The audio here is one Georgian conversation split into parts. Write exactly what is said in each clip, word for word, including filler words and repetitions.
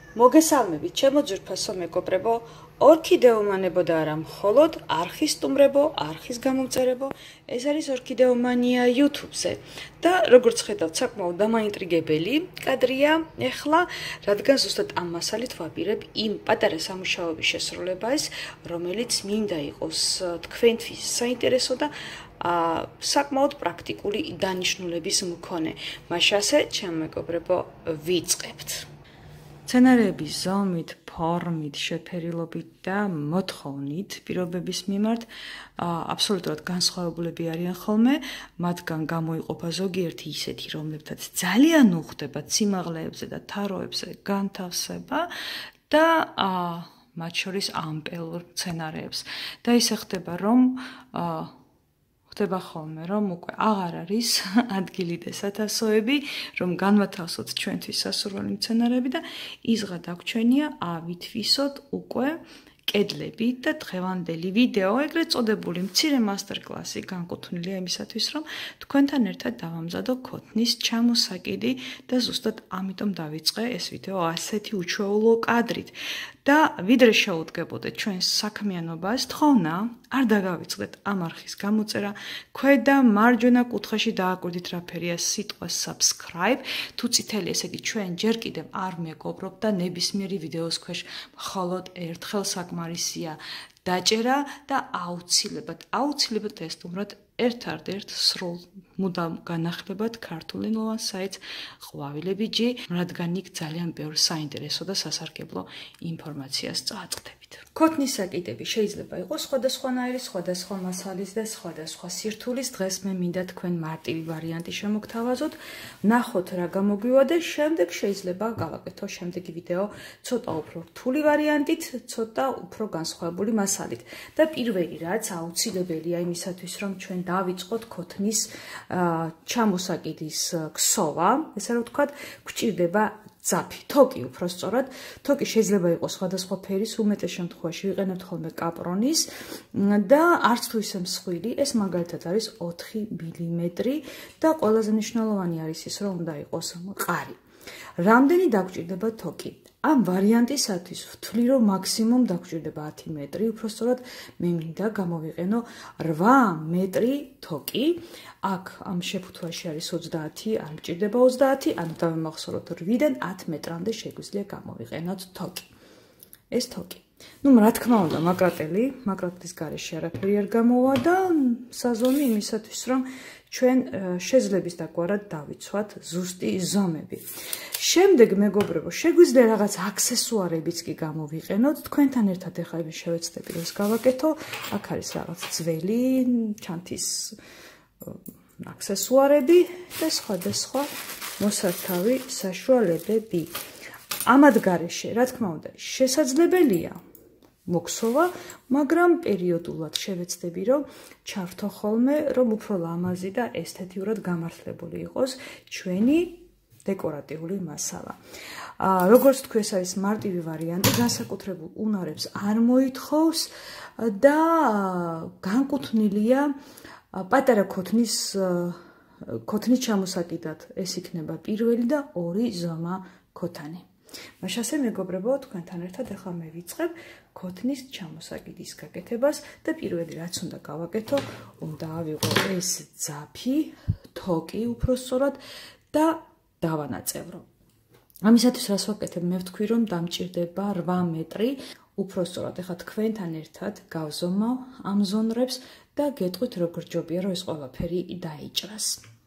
მოგესალმებით, ჩემო ძვირფასო მეგობრებო, ორქიდეომანებო და არა მხოლოდ არხის სტუმრებო, არხის გამომწერებო, ეს არის ორქიდეომანია YouTube-ზე. და როგორც ხედავთ, საკმაოდ დამაინტრიგებელი კადრია ეხლა, რადგან ზუსტად ამ მასალით ვაპირებ იმ პატარა სამუშაოების შესრულებას, რომელიც მინდა იყოს თქვენთვის საინტერესო და საკმაოდ პრაქტიკული დანიშნულების მქონე. მაშინ ასე, ჩემო მეგობრებო, ვიწყებთ. სცენარების ზომით, ფორმით, შეფერილობით და მოთხოვნით პირობების მიმართ აბსოლუტურად განსხვავებულები არიან ხოლმე, მათგან გამოიყოფა ზოგიერთი ისეთი, რომლებთაც ძალიან უხდება სიმაღლეებზე და თაროებზე განთავსება და მათ შორის ამპელურ სცენარებს. და ისე ხდება, რომ ხდება ხოლმე, რომ უკვე აღარ არის ადგილი და სათასოები, რომ განვათავსოთ ჩვენთვის სასურველი მცენარეები და იზღა დაგჩვენია ავითვისოთ უკვე კედლები და დღევანდელი ვიდეო, ეგრეთ წოდებული მცირე მასტერკლასი განკუთვნილია იმისათვის, რომ თქვენთან ერთად დავამზადო ქოთნის ჩამოსაკიდი და ზუსტად ამიტომ დავიწყე ეს ვიდეო ასეთი უჩვეულო კადრით. და ვიდრე შეუდგებოდეთ ჩვენს საქმიანობას, თხოვნა, არ დაგავიწყდეთ ამ არხის გამოწერა, ქვედა მარჯვენა კუთხეში დააკვირდით რა ფერია სიტყვა subscribe, თუ წითელი, ესე იგი ჩვენ ჯერ კიდევ არ მეგობრობთ და ნებისმიერი ვიდეოს ქვეშ მხოლოდ ერთხელ საკმარისია დაჭერა და აუცილებლად, აუცილებლად ესტუმროთ ერთ-ერთ სრულ მუდამ განახლებად ქართულ ენოვან საიტს ყვავილებიჯი, რადგან იქ ძალიან ბევრ საინტერესო და სასარგებლო ინფორმაციას წააწყდებით. ქოთნის საკიდები შეიძლება იყოს სხვადასხვანაირი, სხვადასხვა მასალის და სხვადასხვა სირთულის. დღეს მე მინდა თქვენ მარტივი ვარიანტი შემოგთავაზოთ, ნახოთ რა გამოგვივა და შემდეგ შეიძლება გავაკეთო შემდეგი ვიდეო ცოტა უფრო რთული ვარიანტით, ცოტა უფრო განსხვავებული მასალით. და პირველი რაც აუცილებელია იმისათვის, რომ ჩვენ დავიწყოთ ქოთნის ჩამოსაკიდის ქსოვა, ესე რომ ვთქვათ, გვჭირდება ძაფი, თოკი უფრო სწორად. თოკი შეიძლება იყოს სხვადასხვა ფერის, უმეტეს შემთხვევაში ვიყენებთ ხოლმე კაპრონის და არც თუ ისე მსხვილი, ეს მაგალითად არის ოთხი მილიმეტრი და ყველაზე მნიშვნელოვანი არის ის, რომ უნდა იყოს მყარი. რამდენი დაგჭირდება თოკი? ამ ვარიანტისათვის ვთვლი, რომ მაქსიმუმ დაგჭირდება ათი მეტრი, უფრო სწორად მე მინდა გამოვიყენო რვა მეტრი თოკი. აქ ამ შეფუთვაში არის ოცდაათი, არ მჭირდება ოცდაათი, ანუ დავიმახსოვროთ რვიდან ათ მეტრამდე შეგვიძლია გამოვიყენოთ თოკი. ეს თოკი. ნუ რა თქმა უნდა, მაკრატელი, მაკრატლის გარეშე არაფერი არ გამოვა და საზომი იმისათვის, რომ ჩვენ შეძლების დაგვარად დავიცვათ ზუსტი ზომები. შემდეგ მეგობრებო, შეგვიძლია რაღაც აქსესუარებიც კი გამოვიყენოთ. თქვენთან ერთად ეხლა მე შევეცდები რომ გავაკეთო. აქ არის რაღაც ძველი ჩანთის აქსესუარები და სხვადასხვა მოსართავი საშუალებები. ამად გარეშე, რა თქმა უნდა, შესაძლებელია მოქსოვა, მაგრამ პერიოდულად შევეცდები, რომ ჩავრთო ხოლმე, რომ უფრო ლამაზი და ესთეტიურად გამართლებული იყოს ჩვენი დეკორატიული მასალა. როგორც თქვი, ეს არის მარტივი ვარიანტი, განსაკუთრებულ უნარებს არ მოითხოვს და განკუთვნილია პატარა ქოთნის ქოთნის ჩამოსაკიდად. ეს იქნება პირველი და ორი ზომა ქოთანი. მაშინ ასე მეგობრებო, თქვენთან ერთად ახლა მე ვიწყებ ქოთნის ჩამოსაკიდის გაკეთებას და პირველი რაც უნდა გავაკეთო, უნდა ავიღო ეს ძაფი, თოკი უფრო სწორად და დავანაწევრო. ამისათვის რას ვაკეთებ, მე ვთქვი, რომ დამჭირდება რვა მეტრი, უფრო სწორად ახლა თქვენთან ერთად გავზომავ ამ ზონრებს და გეტყვით როგორ ჯობია, რომ ეს ყველაფერი დაიჭრას.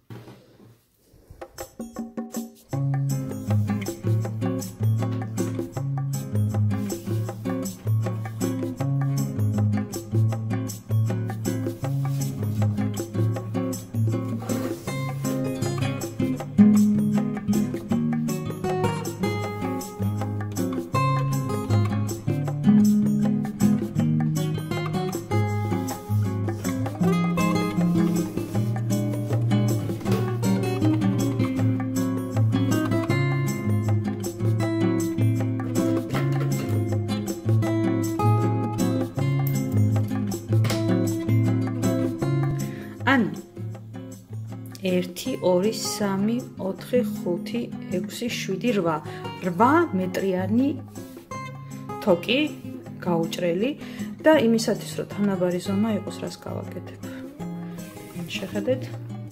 ანუ ერთი, ორი, სამი, ოთხი, ხუთი, ექვსი, შვიდი, რვა. რვა მეტრიანი თოკი გაუჭრელი და იმისათვის რომ თანაბარი ზომა იყოს რას გავაკეთებ. შეხედეთ.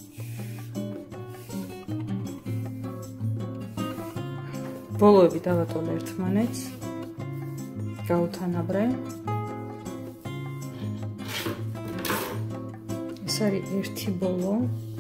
ბოლოები დავატოვე ერთმანეთს. გავუთანაბრე. ეს არის ერთი ბოლო.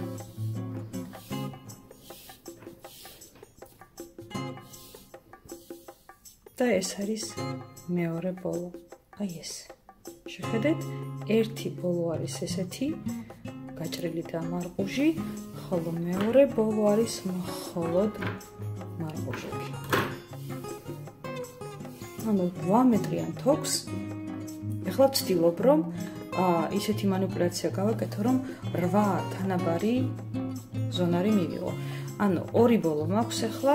და ეს არის მეორე ბოლო. აი ეს. შეხედეთ, ერთი ბოლო არის ესეთი გაჭრილი და მარყუჟი, ხოლო მეორე ბოლო არის მხოლოდ მარყუჟები. ანუ რვა მეტრიან თოქს ეხლა ვცდილობ რომ ისეთი манипуляცია გავაკეთო რომ რვა თანაბარი ზონარი მივიღო. ანუ ორი ბოლო მაქვს ეხლა.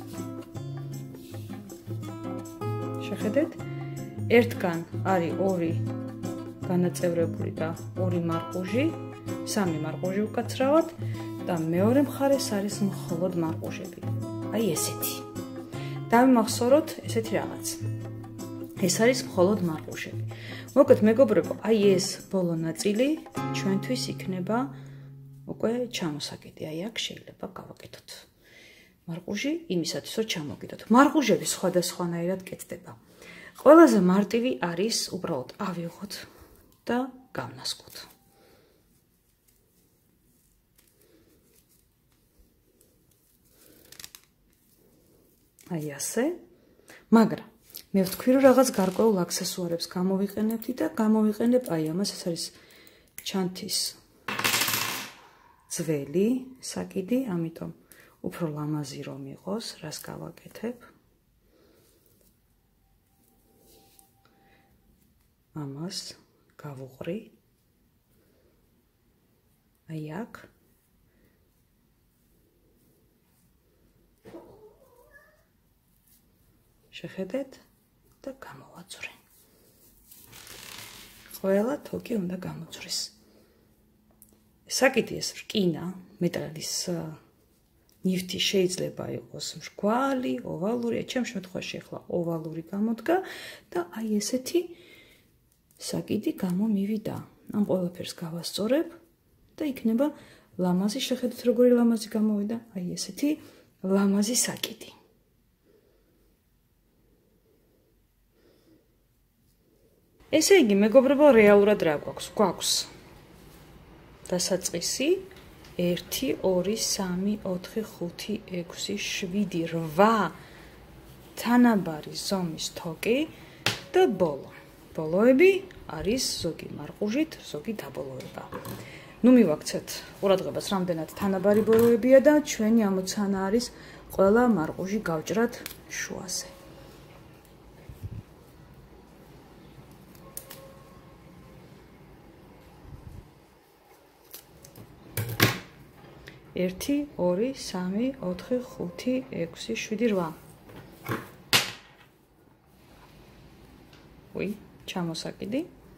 შეხედეთ, ერთგან არის ორი განაწევრებული და ორი მარყუჟი, სამი მარყუჟი უკაცრავად და მეორე მხარეს არის მხოლოდ მარყუჟები. აი ესეთი. დავიმახსოვროთ ესეთი რაღაც. ეს არის მხოლოდ მარყუჟები. მოგეთ მეგობრებო, აი ეს ბოლო ნაწილი ჩვენთვის იქნება უკვე ჩამოსაკიდე. აი აქ შეიძლება გავაკეთოთ. მარყუჟი იმისათვის რომ ჩამოგიდოთ. მარყუჟები სხვადასხვანაირად კეთდება. ყველაზე მარტივი არის უბრალოდ ავიღოთ და გავნასკოთ. აი ასე. მაგრამ მე ვთქვი რომ რაღაც გარკვეულ აქსესუარებს გამოვიყენებთ და გამოვიყენებ აი ამას, ეს არის ჩანთის ძველი საკიდი, ამიტომ უფრო ლამაზი რომ იყოს, რას გავაკეთებ? ამას გავუყრი. აი აქ. შეხედეთ და გამოვაძვრე. ყველა თოკი უნდა გამოძვრეს. საკიდი ეს რკინა, მეტალის ნივთი შეიძლება იყოს მრგვალი, ოვალური, ჩემ შემთხვევაში ახლა ოვალური გამოდგა და აი ესეთი საკიდი გამომივიდა. ამ ყველაფერს გავასწორებ და იქნება ლამაზი, შეხედეთ როგორი ლამაზი გამოვიდა, აი ესეთი ლამაზი საკიდი. ესე იგი, მეგობრებო, რეალურად რა გვაქვს? გვაქვს დასაწყისი ერთი, ორი, სამი, ოთხი, ხუთი, ექვსი, შვიდი, რვა თანაბარი ზომის თოკი და ბოლო. ბოლოები არის ზოგი მარყუჟით, ზოგი დაბოლოება. ნუ მივაქცეთ ყურადღებას, რამდენად თანაბარი ბოლოებია და ჩვენი ამოცანა არის ყველა მარყუჟი გავჭრათ შუაზე. ერთი, ორი, სამი, ოთხი, ხუთი, ექვსი, შვიდი, რვა. უი, ჩამოსაკიდი.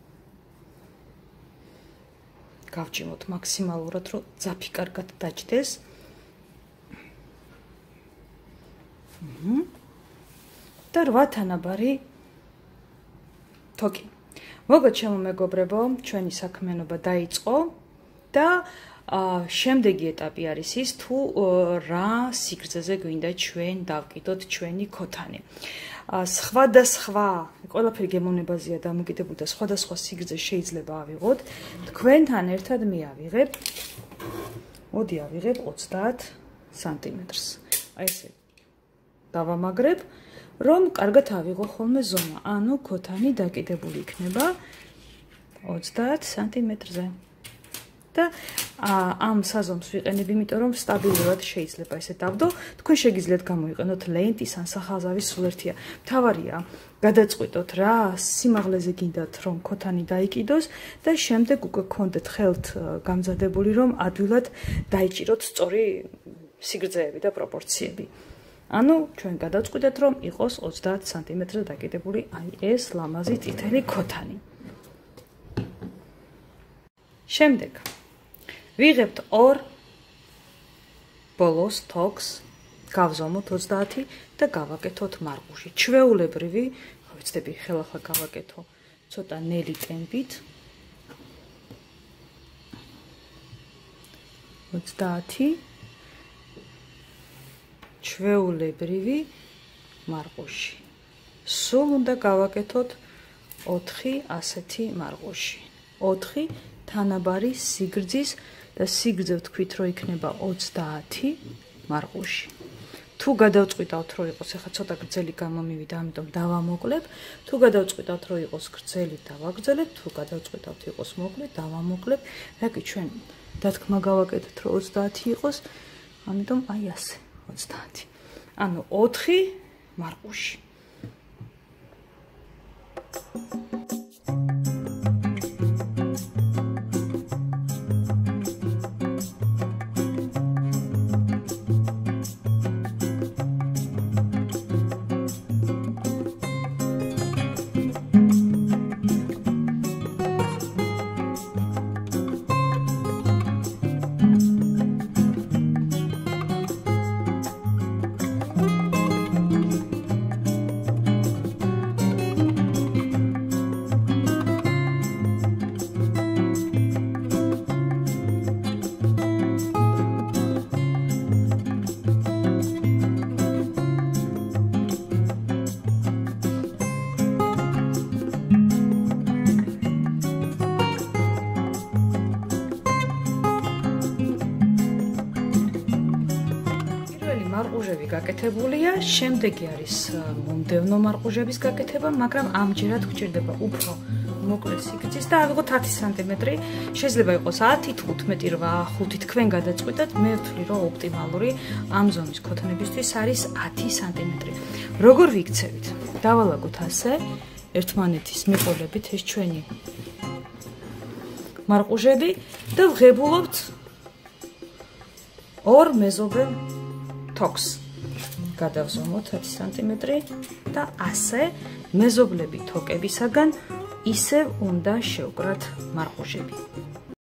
გავჭიმოთ მაქსიმალურად, რომ ძაფი კარგად დაჭდეს. და რვა თანაბარი თოკი. მოგეთ ჩემო მეგობრებო, ჩვენი საქმიანობა დაიწყო და შემდეგი ეტაპი არის ის, თუ რა სიგრძეზე გვინდა ჩვენ დავკიდოთ ჩვენი ქოთანი. სხვადასხვა, ყველაფერი გემოვნებაზეა დამოკიდებული და სხვადასხვა სიგრძე შეიძლება ავიღოთ. თქვენთან ერთად მე ავიღებ, მოდი ავიღებ ოცდაათ სანტიმეტრს. აი ესე დავამაგრებ, რომ კარგად ავიღო ხოლმე ზომა. ანუ ქოთანი დაკიდებული იქნება ოცდაათ სანტიმეტრზე. და ამ საზომს ვიყენებ, იმიტომ რომ სტაბილურად შეიძლება ესე დავდო. თქვენ შეგიძლიათ გამოიყენოთ ლენტის ან სახაზავის სულ ერთია. მთავარია გადაწყვიტოთ რა სიმაღლეზე გინდათ რომ ქოთანი დაიკიდოს და შემდეგ უკვე გქონდეთ ხელთ გამზადებული რომ ადვილად დაიჭიროთ სწორი სიგრძეები და პროპორციები. ანუ ჩვენ გადაწყვიტეთ რომ იყოს ოცდაათ სანტიმეტრზე დაკიდებული აი ეს ლამაზი წითელი ქოთანი. შემდეგ ვიღებთ ორ ბოლოს თოკს, გავზომოთ ოცდაათი და გავაკეთოთ მარყუში. ჩვეულებრივი, ხო ვიცდები, ხელახლა გავაკეთო ცოტა ნელი ტემპით. ოცდაათი ჩვეულებრივი მარყუში. სულ უნდა გავაკეთოთ ოთხი ასეთი მარყუში. ოთხი თანაბარი სიგრძის და სიგრძე ვთქვით, რომ იქნება ოცდაათი მარყუში. თუ გადავწყვიტავთ, რომ იყოს ახლა ცოტა გრძელი გამომივიდა, ამიტომ დავამოკლებ. თუ გადავწყვიტავთ, რომ იყოს გრძელი, დავაგრძელებ. თუ გადავწყვიტავთ, იყოს მოკლე, დავამოკლებ. რაკი ჩვენ დათქმა გავაკეთეთ, რომ ოცდაათი იყოს, ამიტომ აი ასე, ოცდაათი. ანუ ოთხი მარყუში. მარყუჟები გაკეთებულია, შემდეგი არის მომდევნო მარყუჟების გაკეთება, მაგრამ ამჯერად გვჭირდება უფრო მოკლე სიგრძის და ავიღოთ ათი სანტიმეტრი, შეიძლება იყოს ათი, თხუთმეტი, რვა, ხუთი, თქვენ გადაწყვეტათ, მე ვთვლი, რომ ოპტიმალური ამ ზომის ქოთნებისთვის არის ათი სანტიმეტრი. როგორ ვიქცევით? დავალაგოთ ასე, ერთმანეთის მიყოლებით ეს ჩვენი მარყუჟები და ვღებულობთ ორ მეზობელ თოქს. გადავზომოთ ათი სანტიმეტრი და ასე მეზობლები თოკებისაგან ისევ უნდა შევკრათ მარყუჟები.